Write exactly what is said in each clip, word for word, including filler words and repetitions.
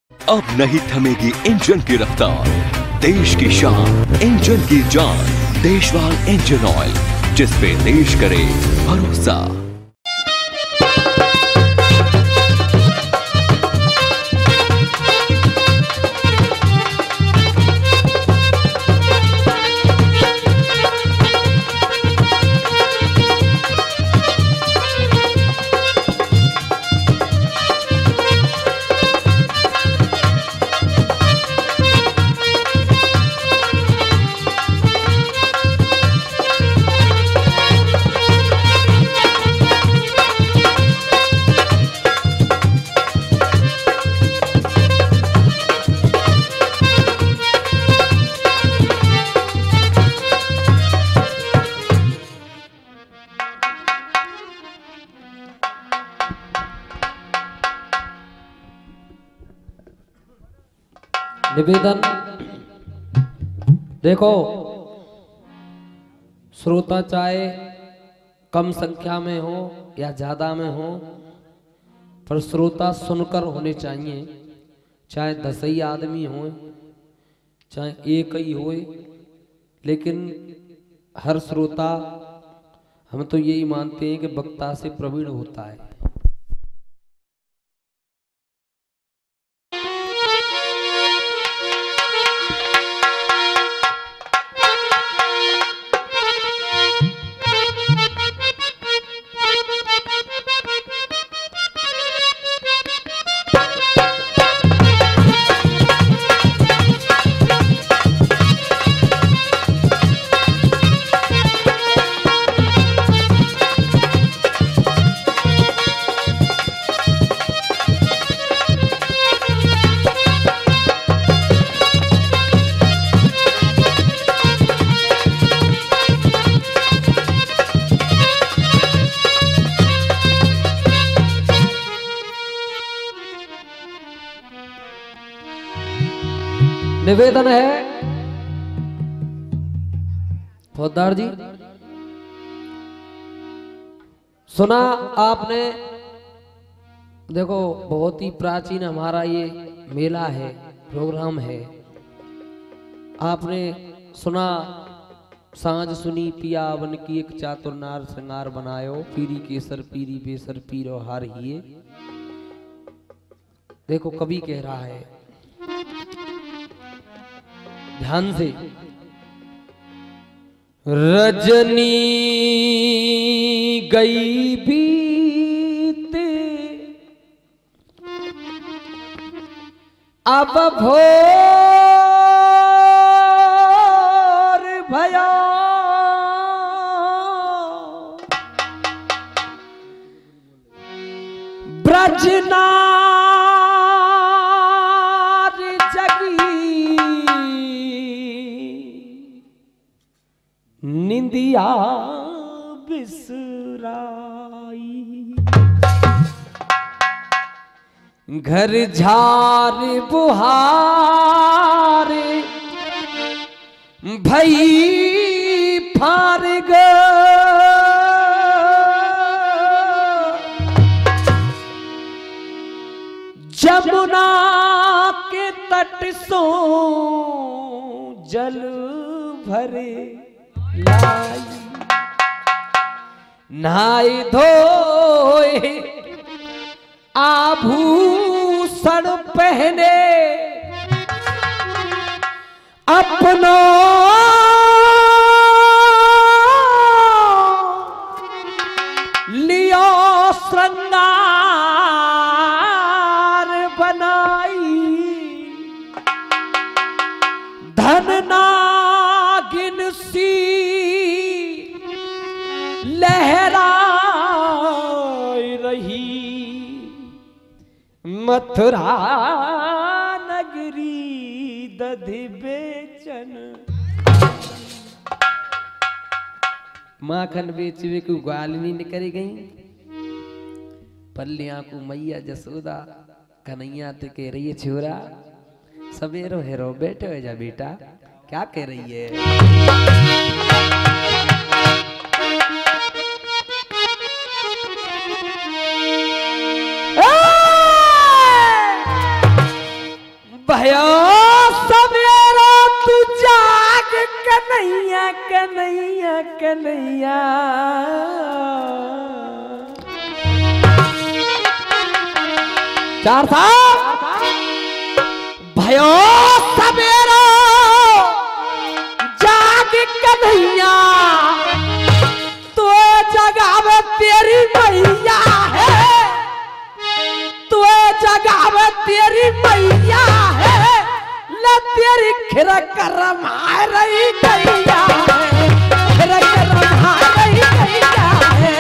अब नहीं थमेगी इंजन की रफ्तार, देश की शान इंजन की जान, देशवाल इंजन ऑयल, जिस पे देश करे भरोसा। निवेदन, देखो श्रोता चाहे कम संख्या में हो या ज्यादा में हो, पर श्रोता सुनकर होने चाहिए। चाहे दस ही आदमी हो, चाहे एक ही हो, लेकिन हर श्रोता, हम तो यही मानते हैं कि वक्ता से प्रवीण होता है। निवेदन है फौजदार जी, सुना आपने, देखो बहुत ही प्राचीन हमारा ये मेला है, प्रोग्राम है। आपने सुना, सांझ सुनी पिया वन की एक चातुर नार श्रृंगार बनायो, पीरी केसर पीरी बेसर पीरो हार हिए। देखो कवि कह रहा है, ध्यान से, रजनी गई बीते अब भोर भया, ब्रजना निंदिया बिसराई, घर झार बुहार भई फारग, जमुना के तट सो जल भरे लाई, नहाए धोए आभूषण पहने, अपनो लियो श्रृंगार बनाई, धन नागिन सी लहरा रही, मथुरा नगरी दधि बेचन, माखन बेचवे को ग्वालिनी निकल गई, पल्लियां को मैया जसोदा कन्हैया ते कह रही है, छोरा सवेरो हेरो बैठे हो जा बेटा, क्या कह रही है। भयो सवेरा तू जाग कन्हैया कन्हैया कन्हैया चार साहब भयो सवेरा जाग कन्हैया तो जगावे तेरी मैया है तो जगावे तेरी मैया है ल तेरी खिर करम आ रही गैया है खिर करम आ रही गैया है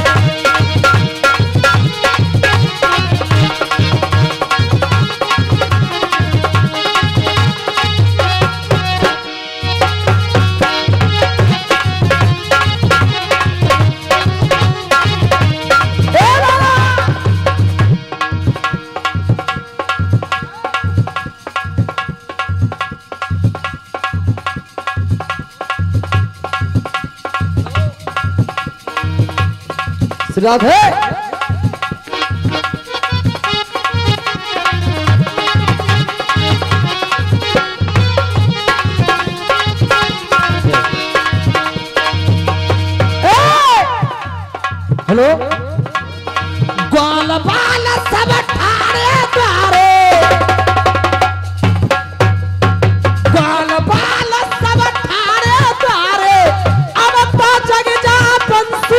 राधे हेलो ग्वाल बाल सब ठाड़े द्वारे ग्वाल बाल सब ठाड़े द्वारे अब तो जग जा बंसी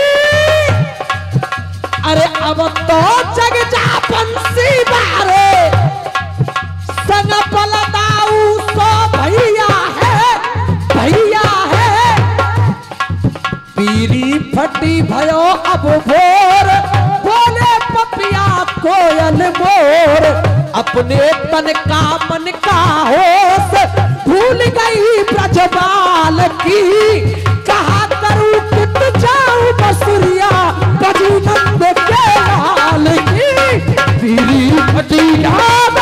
अरे अब तो जग जा बंसी बारे संग पलदाऊ सो भैया है भैया है पीरी फटी भयो अब भोर बोले पपिया कोयल मोर अपने तन का मन का होश भूल गई ब्रजबाल की कहा करूं कित जाऊं बसुरिया बजू नंद के लाल की पीरी फटी याद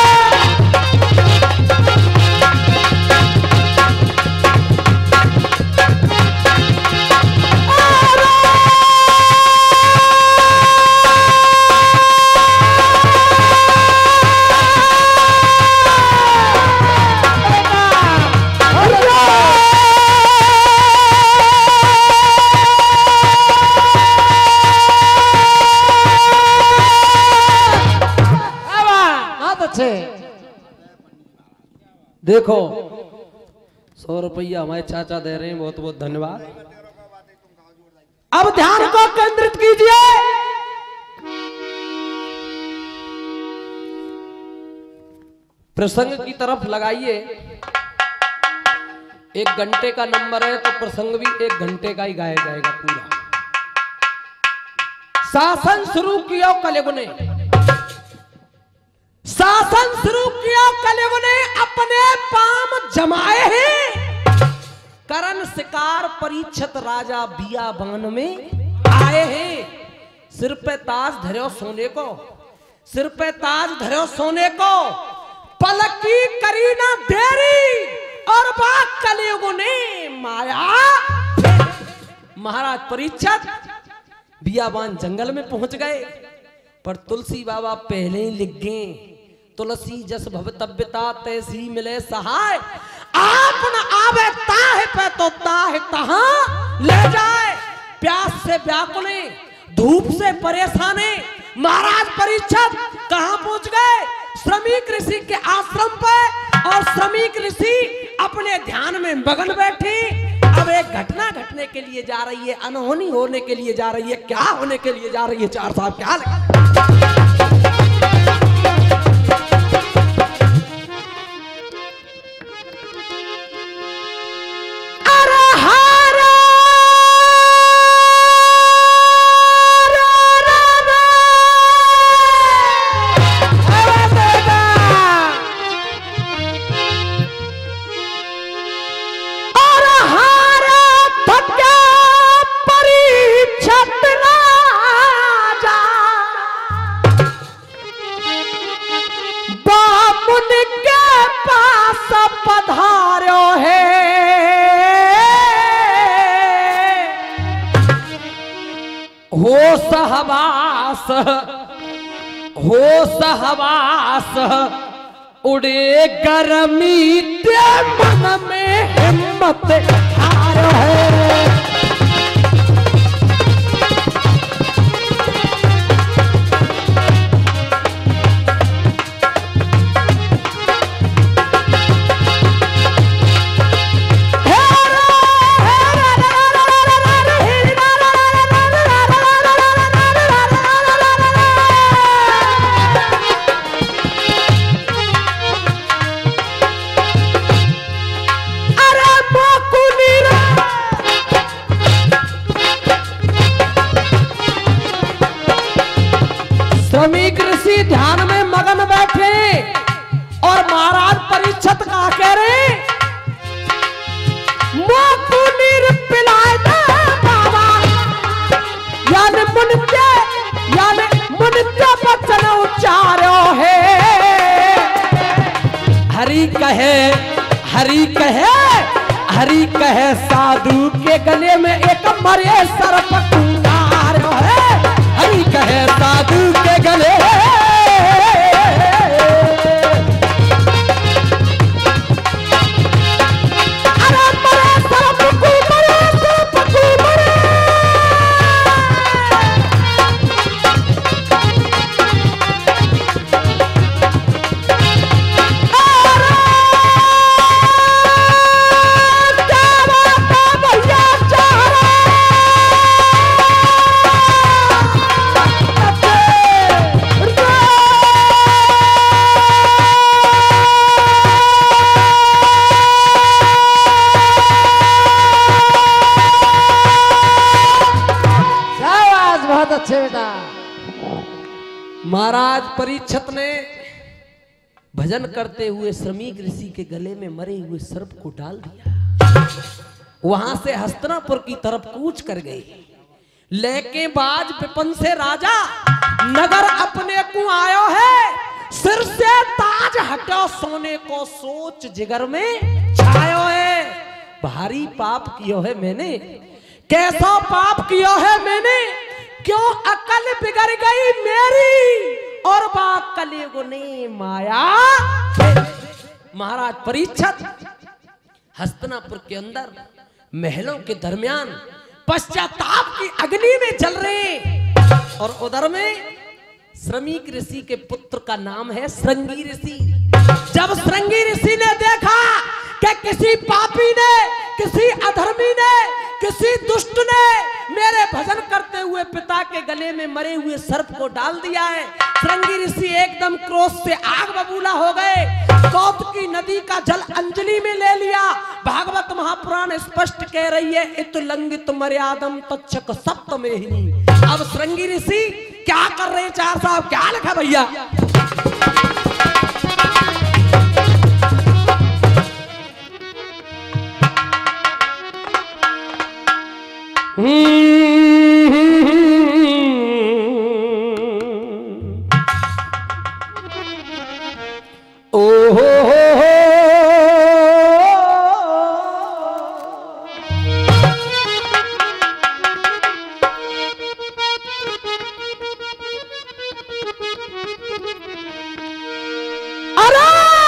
देखो सौ रुपया हमारे चाचा दे रहे हैं, बहुत बहुत धन्यवाद। अब ध्यान को केंद्रित कीजिए। प्रसंग की तरफ लगाइए। एक घंटे का नंबर है तो प्रसंग भी एक घंटे का ही गाया जाएगा पूरा। शासन शुरू किया कलयुग ने, शासन शुरू किया कलयुग ने, अपने पाम जमाए हैं। करण शिकार परीक्षित राजा बियाबान में आए हैं। सिर पे ताज धरो सोने को, सिर पे ताज धरो सोने को, पलक की करी ना देरी और बात कलयुग ने माया। महाराज परीक्षित बियाबान जंगल में पहुंच गए, पर तुलसी बाबा पहले ही लिख गए, तुलसी जस भवतव्यता तैसी मिले सहाय। आप न आवे ताहे पे तो ताहे तहां ले जाए। प्यास से व्याकुले, धूप से परेशाने महाराज परीक्षित कहां पहुंच गए? श्रमिक ऋषि के आश्रम पे। और श्रमिक ऋषि अपने ध्यान में मगन बैठे। अब एक घटना घटने के लिए जा रही है, अनहोनी होने के लिए जा रही है। क्या होने के लिए जा रही है चार साहब, क्या लगा? हो सहवास, हो सहवास उड़े गर्मी ते मन में हिम्मत हार है। श्रमिक ऋषि ध्यान में मगन बैठे और महाराज परीक्षित कहा कह रहे मोकु नीर पिलाए दे बाबा, यानी मुनित्य यानी मुनित्य वचन उच्चारो है। हरि कहे हरि कहे हरि कहे साधु के गले में एक मरे सर्प कुंडारो है। हरि कहे साधु के गले अरे मरे सर्प को मरे सर्प को मरे। महाराज परीक्षित ने भजन करते हुए श्रमिक ऋषि के गले में मरे हुए सर्प को डाल दिया। वहां से हस्तिनापुर की तरफ कूच कर गए। लेके बाज विपन से राजा नगर अपने को आयो है। सिर से ताज हटो सोने को सोच जिगर में छायो है। भारी पाप कियो है मैंने, कैसा पाप कियो है मैंने, क्यों अकल बिगड़ गई मेरी और बाकले गुने माया। महाराज परीक्षित हस्तिनापुर के अंदर महलों के दरमियान पश्चाताप की अग्नि में जल रहे और उधर में श्रमिक ऋषि के पुत्र का नाम है श्रृंगी ऋषि। जब श्रृंगी ऋषि ने देखा कि किसी पापी ने, किसी अधर्मी ने, किसी दुष्ट ने मेरे भजन करते हुए पिता के गले में मरे हुए सर्प को डाल दिया है, श्रृंगी ऋषि एकदम क्रोध से आग बबूला हो गए। कौतुकी नदी का जल अंजलि में ले लिया। भागवत महापुराण स्पष्ट कह रही है इत लंघित मर्यादम तक्षक सप्तमेहिनी। अब श्रृंगी ऋषि क्या कर रहे हैं चार साहब, क्या लिखा भैया? ओ हो हो अरे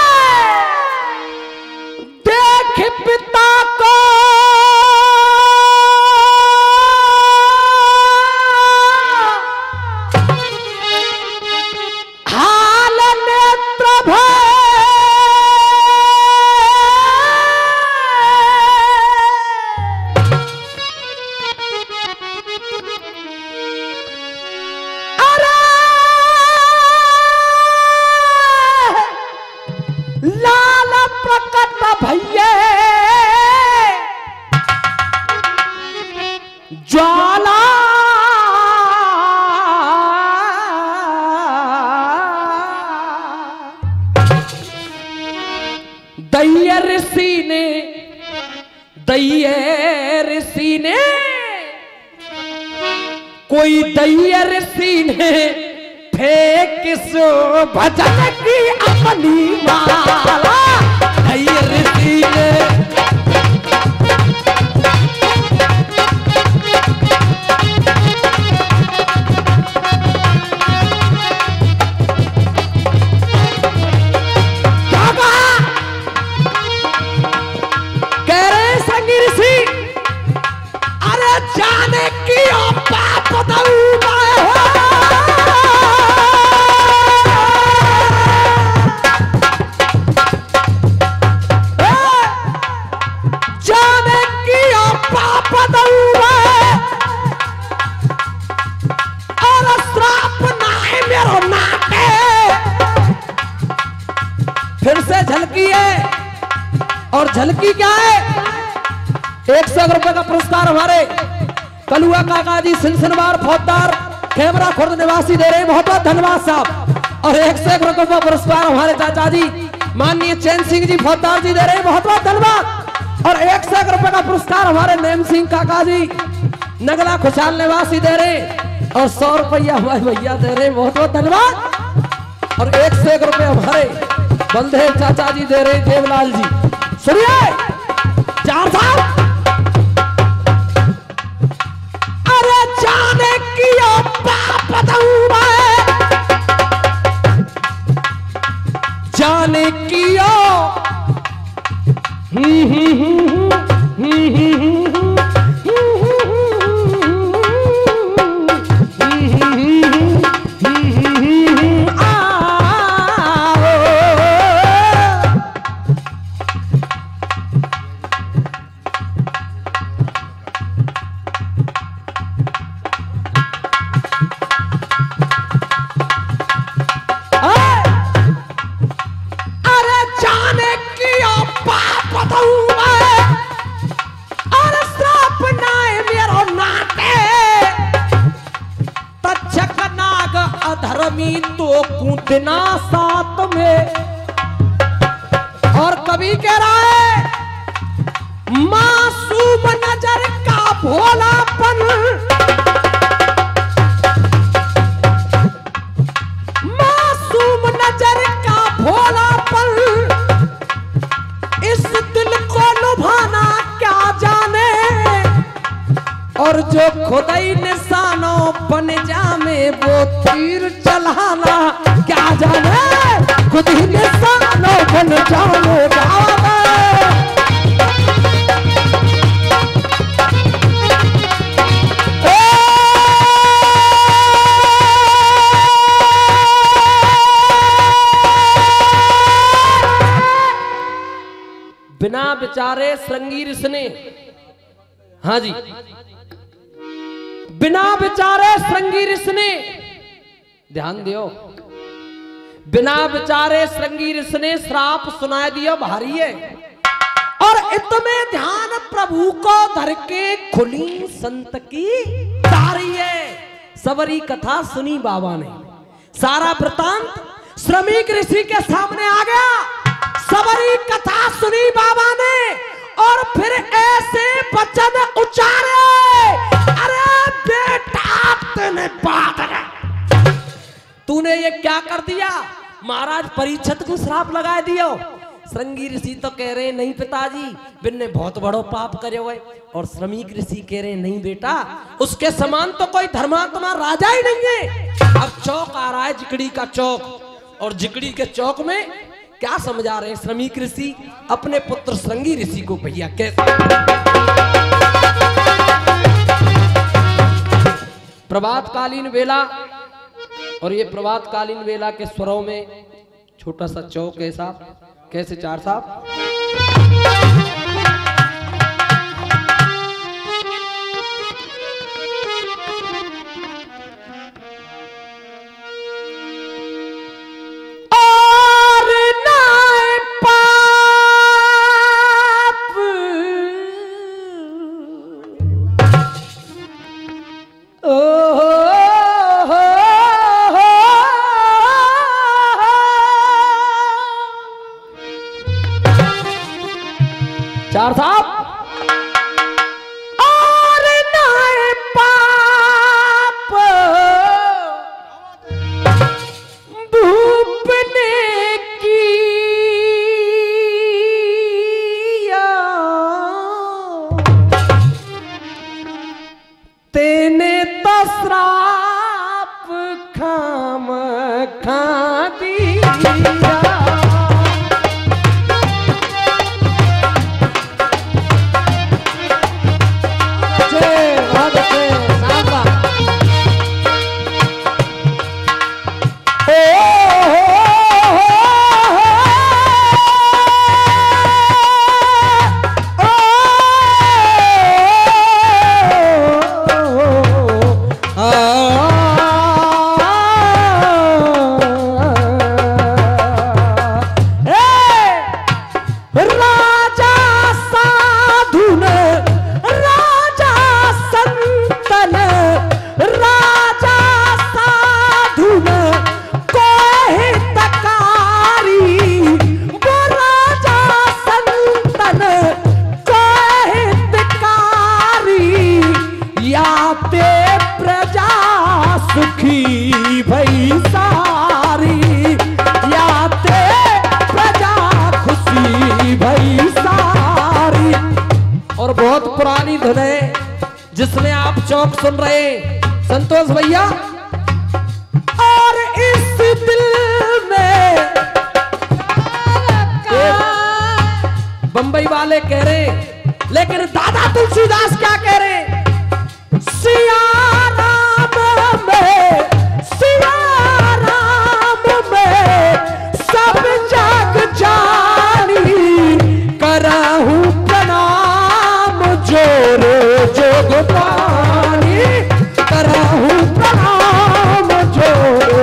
देख पिता को हाल नेत्र भय लाल प्रकट भैये ज्वाला दैय ऋषि ने दैय ऋषि ने कोई दैय ऋषि ने फेंक सो भजन की अपनी माला। दैय ऋषि ने फिर से झलकी है, और झलकी क्या है? एक सौ रुपए का पुरस्कार हमारे कलुआ काका जी सिलसिलवार फौजदार खेमरा खुर्द निवासी दे रहे हैं, बहुत बहुत धन्यवाद साहब। और एक सौ रुपए का पुरस्कार हमारे चाचा जी माननीय चैन सिंह जी फौजदार जी दे रहे हैं, बहुत बहुत धन्यवाद। और एक सौ रुपए का पुरस्कार हमारे नेम सिंह काका जी नगला खुशहाल निवासी दे रहे हैं, और सौ रुपया हमारे भैया दे रहे हैं, बहुत बहुत धन्यवाद। और एक सौ एक रुपए हमारे बंधे चाचा जी दे रहे देवलाल जी। सुनिए चार साल अरे जाने की बाप बताऊं जाने की तो कूदना साथ में। और कवि कह रहा है मासूम नजर का भोलापन, मासूम नजर का भोलापन, इस दिल को लुभाना क्या जाने, और जो खुदाई निशानों बन जामे वो तीर चलाना क्या जाने, खुद ही निशानों बन जामे जाने। बिना विचारे श्रृंगी ऋषि, हाँ जी, बिना विचारे श्रृंगी ऋषि ने, ध्यान दियो, बिना विचारे श्रृंगी ऋषि ने श्राप सुना दिया भारी है। और इतने ध्यान प्रभु को धर के खुली संत की तारी है। सबरी कथा सुनी बाबा ने, सारा वृतांत श्रमिक ऋषि के सामने आ गया। सबरी कथा सुनी बाबा ने, और फिर ऐसे वचन उच्चारे, अरे बेटा तूने बात तूने ये क्या कर दिया, महाराज परीक्षित को श्राप लगा दियो। श्रृंगी ऋषि तो कह रहे नहीं पिताजी, बिन्ने बहुत बड़ो पाप करे हुए। और श्रमिक ऋषि कह रहे नहीं बेटा, उसके समान तो कोई धर्मात्मा राजा ही नहीं है। अब चौक आ रहा है, जिकड़ी का चौक, और जिकड़ी के चौक में क्या समझा रहे हैं श्रमिक ऋषि अपने पुत्र श्रृंगी ऋषि को, भैया कैसे। प्रभात कालीन वेला, और ये प्रभात कालीन वेला के स्वरों में छोटा सा चौक है साहब, कैसे चार साहब। चार साहब, और नाए पाप भूपने की, तेने तो श्राप खाम खा दिया। पुरानी धुन है जिसमें आप चौक सुन रहे हैं संतोष भैया। और इस दिल में बंबई वाले कह रहे, लेकिन दादा तुलसीदास क्या कह रहे? सिया राम में, सिया राम में सब जग जानी, कराहूं प्रणाम जोरे जोग पानी, कराहूं प्रणाम जोरे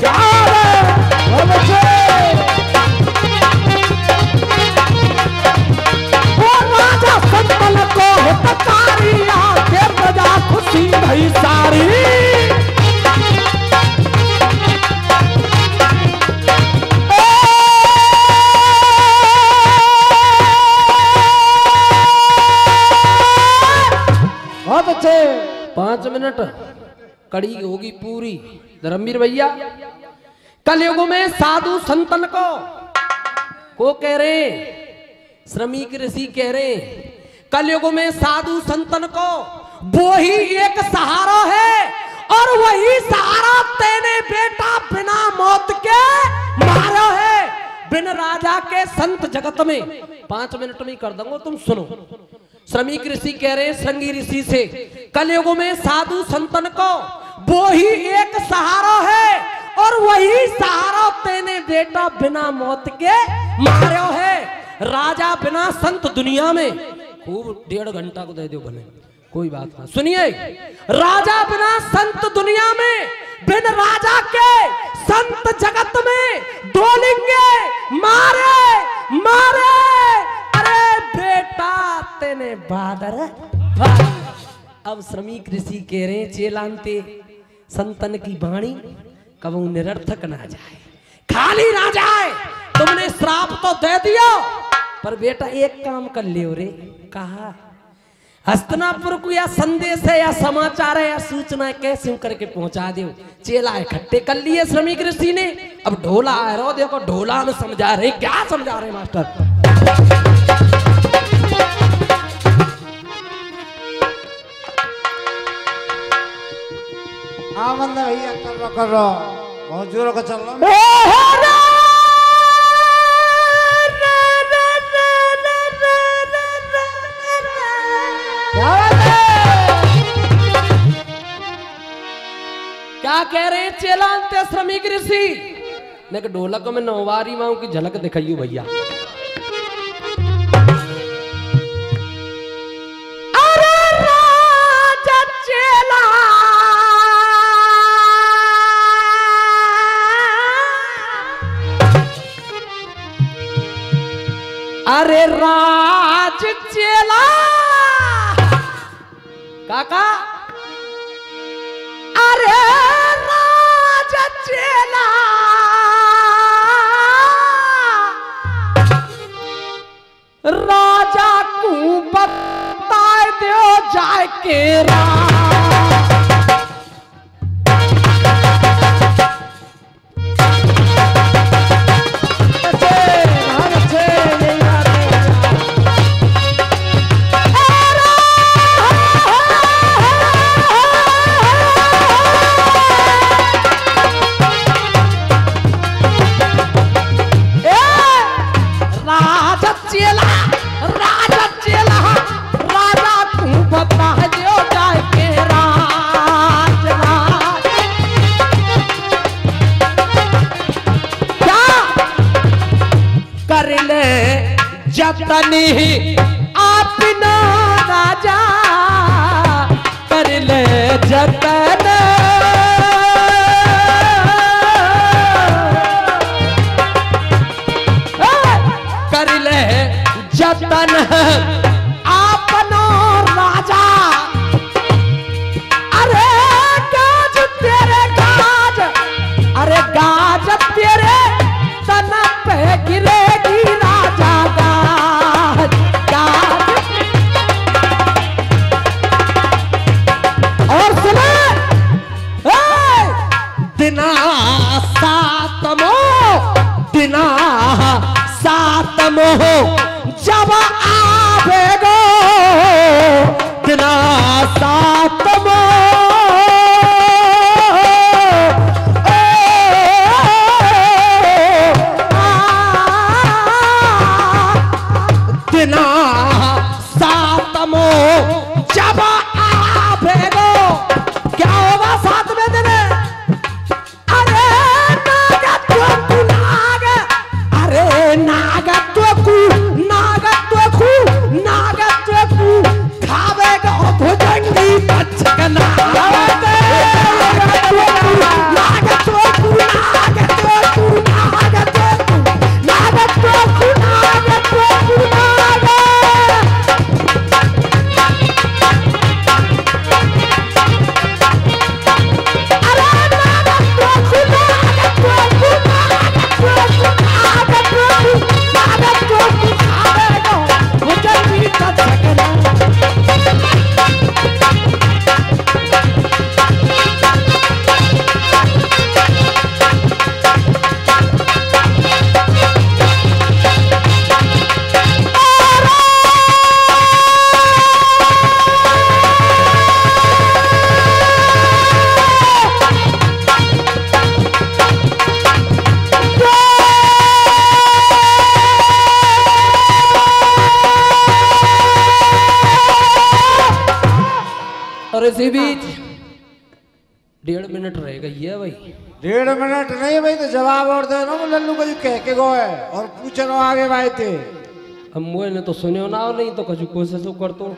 वो राजा संतल को तकारिया के प्रजा खुशी भई सारी। बहुत अच्छे पांच मिनट कड़ी होगी पूरी। धर्मवीर भैया कलयुग में साधु संतन को को कह रहे, श्रमिक ऋषि कह रहे कलयुग में साधु संतन को वो ही एक सहारा है और वही सहारा तेने बेटा बिना मौत के मारा है। बिन राजा के संत जगत में, पांच मिनट में कर दूंगा तुम सुनो। श्रमिक ऋषि कह रहे श्रृंगी ऋषि से, कलयुग में साधु संतन को वो ही एक सहारा है और वही सहारा तेने बेटा बिना मौत के मारो है। राजा बिना संत दुनिया में, खूब डेढ़ घंटा को दे दो भले कोई बात ना, सुनिए। राजा बिना संत दुनिया में, बिन राजा के संत जगत में डोलेंगे मारे मारे। अरे बेटा तेने बादर। अब श्रमिक ऋषि कह रहे चेलांते संतन की वाणी कबू निरर्थक ना जाए, खाली ना जाए। तुमने श्राप तो दे दिया पर बेटा एक काम कर लियो रे। कहा हस्तिनापुर को या संदेश है या समाचार है या सूचना है कैसे करके पहुंचा दो। चेला इकट्ठे कर लिए श्रमिक ऋषि ने। अब ढोला आ रहा, देखो ढोला में समझा रहे, क्या समझा रहे मास्टर? हाँ बंदा भैया कर लो कर लो, बहुत जोरों का चल रहा। क्या कह रहे हैं चेलांते श्रमिक ऋषि? लेकिन ढोलक में नौवारी माओ की झलक दिखाइयो भैया। अरे राजा चेला अरे राज चेला काका, अरे राज चेला राजा को बता दो जाए के रा जतनी अपना राजा कर ले जतन, कर ले जतन अपना राजा। अरे गाज तेरे गाज, अरे गाज तेरे तन पे गिरेगी राजा गाज गाज। और सुने दिना सातमो, दिना सातमो जब आवेगो बिना सातमो जब आवेगो क्या होगा सातवें दिन? अरे नागत्व कु नाग, अरे नागत्व कु नागत्व कु नागत्व कु खावेगा भुजंगी पचकना नागत्व कु नागत्व कु नागत्व कु नागत्व कु नागत्व कु नागत्व कु नाग और इसी बीच डेढ़ मिनट रह गई है भाई। डेढ़ मिनट नहीं भाई, तो जवाब और दे ना लल्लू को कह के गो है और पूछनो आगे भाई थे। अब मुझे ने तो सुने ना हो, नहीं तो कछु कोशिश कर तो।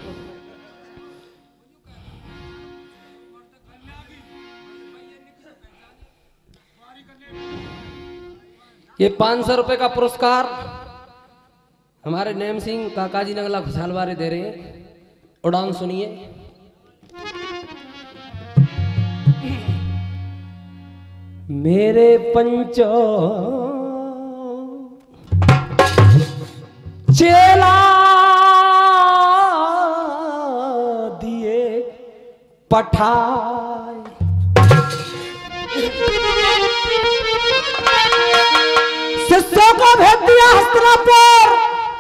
ये पांच सौ रुपए का पुरस्कार हमारे नेम सिंह काका जी नगला खुशहाल वारे दे रहे हैं। उड़ान सुनिए। मेरे पंचो चेला दिए पठाए, शिष्यों को भेज दिया हस्तिनापुर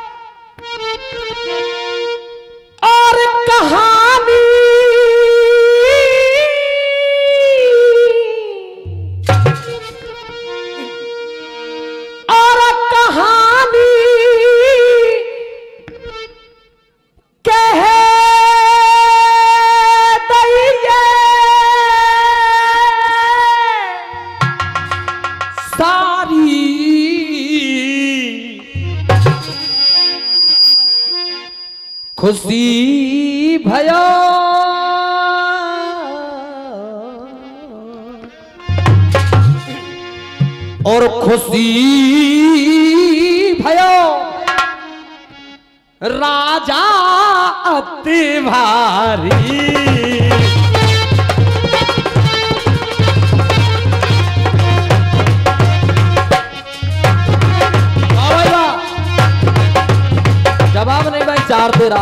और कहानी खुशी भयो और खुशी भयो राजा अति भारी। जवाब नहीं भाई, चार तेरा।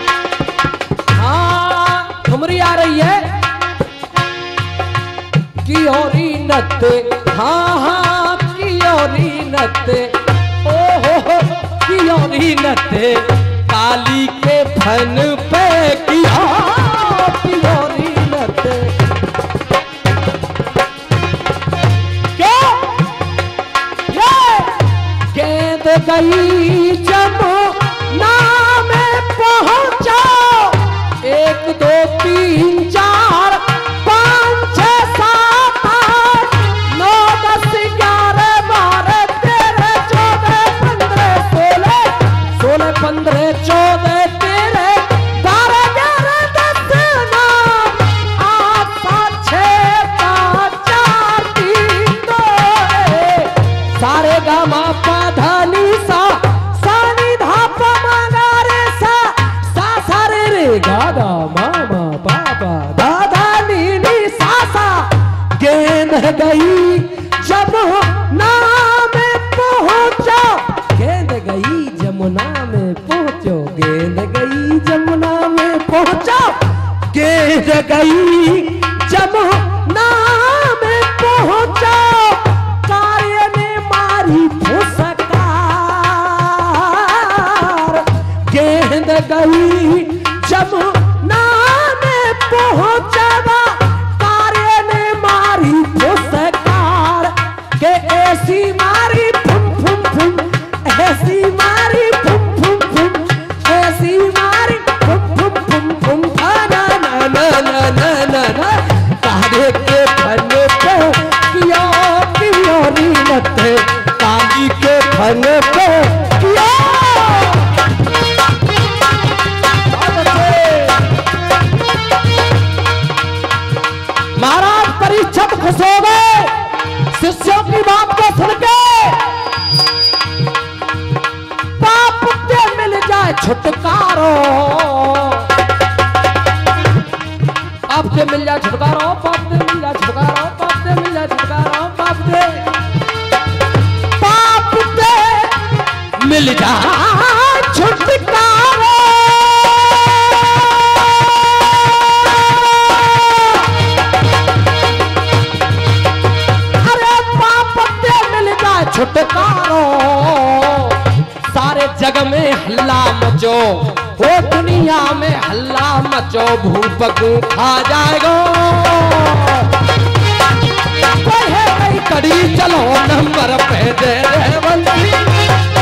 हाँ ठुमरी आ रही है की ओरी नत्ते, हाँ हाँ की ओरी नत्ते, ओ हो हो की ओरी नत्ते काली के फन पे किया की ओरी नत्ते। क्या ये गेंद गई जमो नाम पहुंचा, एक दो तीन चार पाँच छह सात आठ नौ दस ग्यारह बारह तेरह चौदह पंद्रह सोलह सोलह पंद्रह चौदह तेरह बारह ग्यारह दस नौ आठ सात छह पाँच चार तीन दो सारे गामा पाधा सा गागा मामा पापा दादा नीनी सासा। गेंद गई जमुना में पहुंचो, गेंद गई जमुना में पहुंचो, गेंद गई जमुना में पहुंचो, गेंद गई जमुना में पहुंचो, कार्य ने मारी फुसकार, गेंद गई जमुना में पहुंचवा, कार्य ने मारी फुसकार के ऐसी मारी फुम फुम फुम, ऐसी मारी फुम फुम फुम, छुटकारो, पाप से मिल जाए छुटकारो, पाप से मिल जाए छुटकारो, पाप से मिल जाए छुटकारो, पाप से पाप से मिल जाए छुटकारो। अरे पाप से मिल जाए छुटकारो, सारे जग में हल्ला मचो, हो दुनिया में हल्ला मचो, भूपकू खा जाएगो। कोई है नहीं कड़ी चलो नंबर पे दे दे बंदी।